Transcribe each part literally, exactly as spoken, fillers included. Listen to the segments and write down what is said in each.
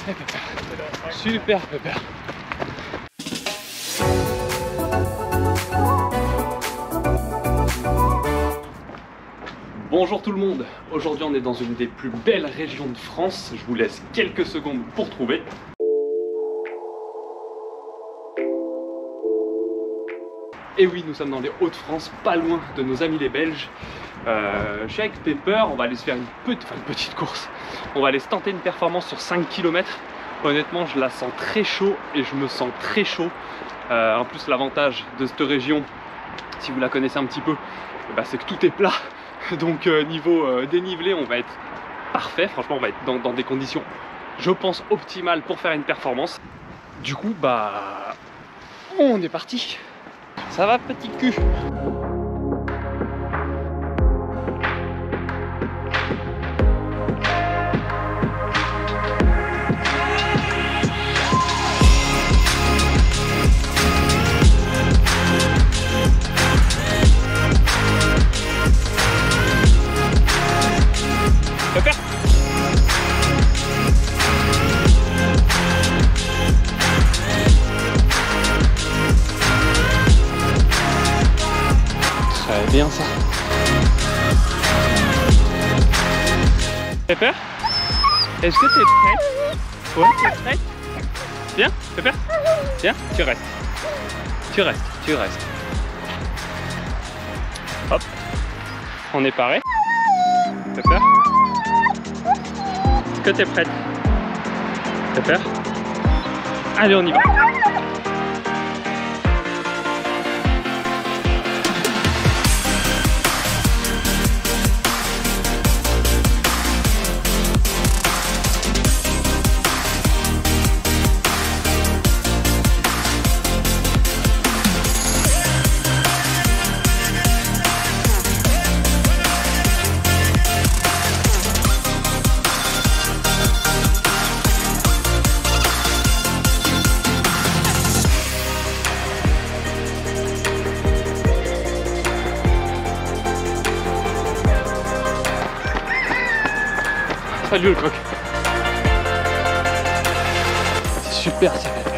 Hey, Pépère. Super Pépère. Bonjour tout le monde, aujourd'hui on est dans une des plus belles régions de France, je vous laisse quelques secondes pour trouver. Et oui, nous sommes dans les Hauts-de-France, pas loin de nos amis les Belges. Euh, je suis avec Pepper, on va aller se faire une petite, enfin, une petite course. On va aller se tenter une performance sur cinq kilomètres. Honnêtement, je la sens très chaud et je me sens très chaud. Euh, en plus, l'avantage de cette région, si vous la connaissez un petit peu, bah, c'est que tout est plat. Donc euh, niveau euh, dénivelé, on va être parfait. Franchement, on va être dans, dans des conditions, je pense, optimales pour faire une performance. Du coup, bah, on est parti. Ça va, petit cul? Pepper. Très bien ça. Pepper, est-ce que t'es prête? Ouais, t'es prête? Viens, Pepper. Viens, tu restes. Tu restes, tu restes. Hop. On est paré. Pepper. Est-ce que t'es prête? Pepper. Allez, on y va. Salut le coq. C'est super ça, Pepper.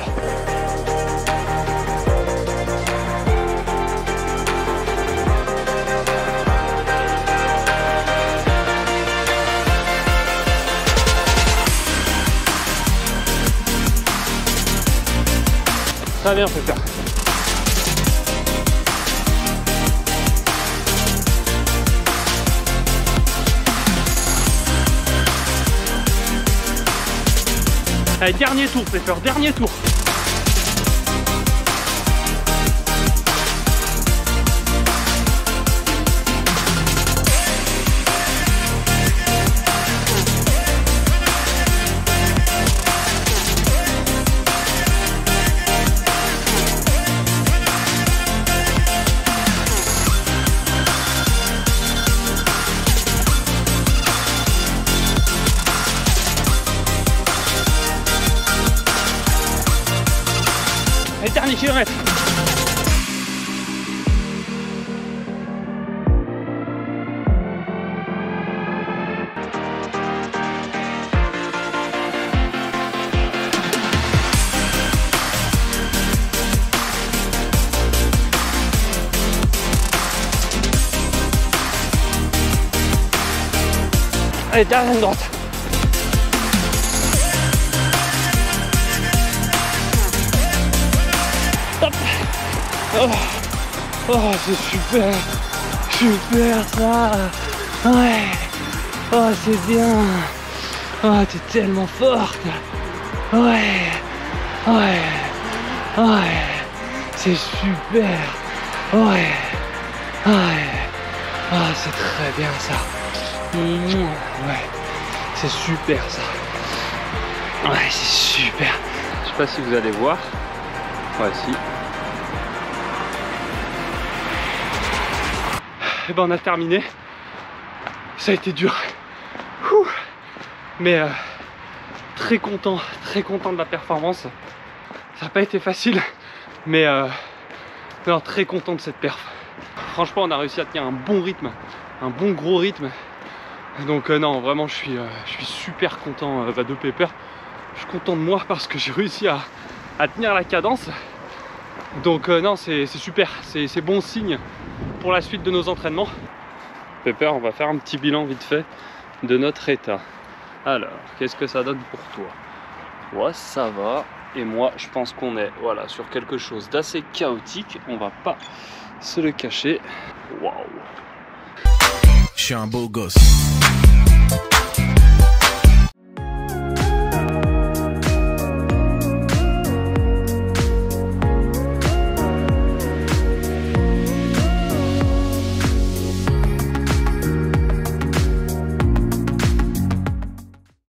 Très bien, Pepper. Allez, dernier tour, Pepper, dernier tour. Allez, dernier kilomètre. Allez, dernière droite. Oh, oh c'est super, super ça. Ouais, oh c'est bien. Oh t'es tellement forte. Ouais, ouais, ouais, c'est super. Ouais, ouais, oh c'est très bien ça. Ouais, c'est super ça. Ouais, c'est super. Je sais pas si vous allez voir. Ouais, si. Et ben on a terminé. Ça a été dur. Ouh. Mais euh, très content, très content de la performance. Ça n'a pas été facile, mais euh, non, très content de cette perf. Franchement, on a réussi à tenir un bon rythme, un bon gros rythme. Donc euh, non, vraiment, je suis, euh, je suis super content euh, de Pepper. Je suis content de moi parce que j'ai réussi à, à tenir la cadence. Donc euh, non, c'est super, c'est bon signe pour la suite de nos entraînements. Pepper, on va faire un petit bilan vite fait de notre état. Alors, qu'est-ce que ça donne pour toi? Ouais, ça va. Et moi, je pense qu'on est voilà, sur quelque chose d'assez chaotique. On va pas se le cacher. Waouh! Je suis un beau gosse.